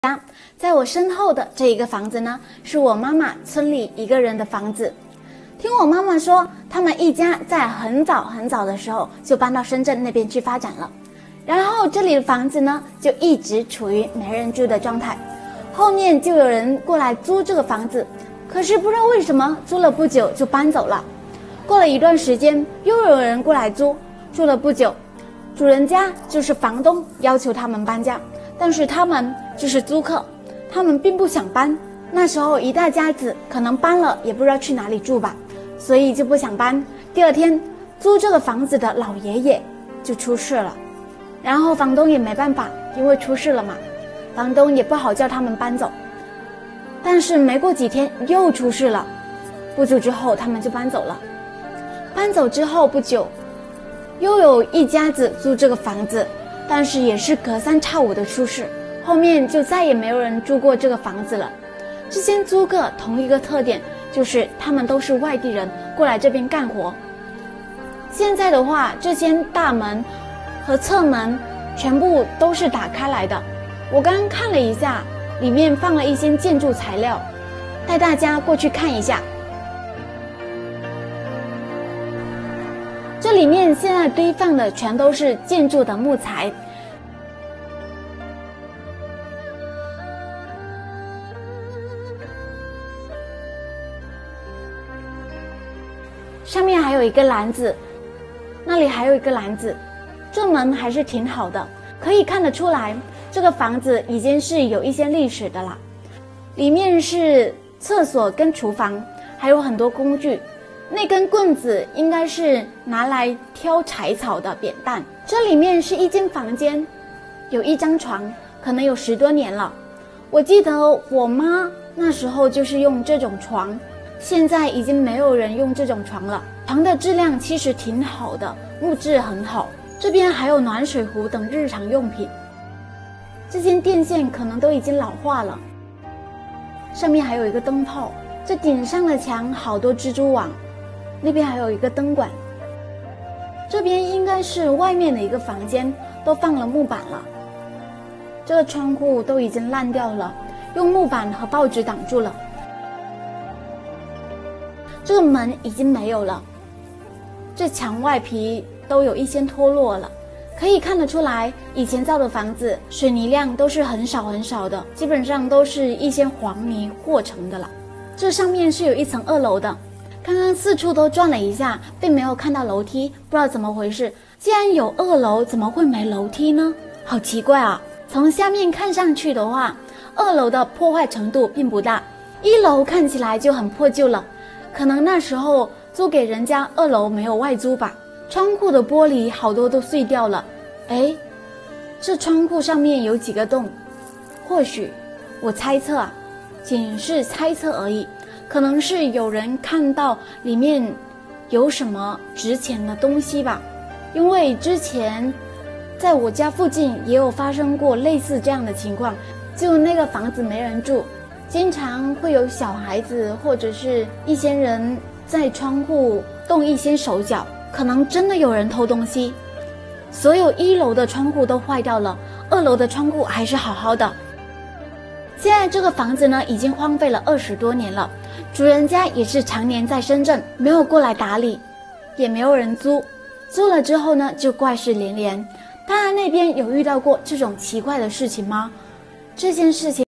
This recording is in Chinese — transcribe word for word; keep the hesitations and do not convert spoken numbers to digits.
家，在我身后的这一个房子呢，是我妈妈村里一个人的房子。听我妈妈说，他们一家在很早很早的时候就搬到深圳那边去发展了，然后这里的房子呢就一直处于没人住的状态。后面就有人过来租这个房子，可是不知道为什么租了不久就搬走了。过了一段时间，又有人过来租，住了不久，主人家就是房东要求他们搬家，但是他们就是租客，他们并不想搬。那时候一大家子可能搬了也不知道去哪里住吧，所以就不想搬。第二天，租这个房子的老爷爷就出事了，然后房东也没办法，因为出事了嘛，房东也不好叫他们搬走。但是没过几天又出事了，不久之后他们就搬走了。搬走之后不久，又有一家子租这个房子，但是也是隔三差五的出事，后面就再也没有人住过这个房子了。这些租客同一个特点，就是他们都是外地人过来这边干活。现在的话，这些大门和侧门全部都是打开来的。我刚刚看了一下，里面放了一些建筑材料，带大家过去看一下。这里面现在堆放的全都是建筑的木材，上面还有一个篮子，那里还有一个篮子。这门还是挺好的，可以看得出来这个房子已经是有一些历史的了。里面是厕所跟厨房，还有很多工具。那根棍子应该是拿来挑柴草的扁担。这里面是一间房间，有一张床，可能有十多年了。我记得我妈那时候就是用这种床，现在已经没有人用这种床了。床的质量其实挺好的，木质很好。这边还有暖水壶等日常用品。这些电线可能都已经老化了。上面还有一个灯泡，这顶上的墙好多蜘蛛网。那边还有一个灯管，这边应该是外面的一个房间，都放了木板了。这个窗户都已经烂掉了，用木板和报纸挡住了。这个门已经没有了，这墙外皮都有一些脱落了，可以看得出来，以前造的房子水泥量都是很少很少的，基本上都是一些黄泥和成的了。这上面是有一层二楼的。刚刚四处都转了一下，并没有看到楼梯，不知道怎么回事。既然有二楼，怎么会没楼梯呢？好奇怪啊！从下面看上去的话，二楼的破坏程度并不大，一楼看起来就很破旧了。可能那时候租给人家二楼没有外租吧。窗户的玻璃好多都碎掉了。哎，这窗户上面有几个洞，或许我猜测啊，仅是猜测而已。可能是有人看到里面有什么值钱的东西吧，因为之前在我家附近也有发生过类似这样的情况，就那个房子没人住，经常会有小孩子或者是一些人在窗户动一些手脚，可能真的有人偷东西。所有一楼的窗户都坏掉了，二楼的窗户还是好好的。现在这个房子呢，已经荒废了二十多年了，主人家也是常年在深圳，没有过来打理，也没有人租。租了之后呢，就怪事连连。大家那边有遇到过这种奇怪的事情吗？这件事情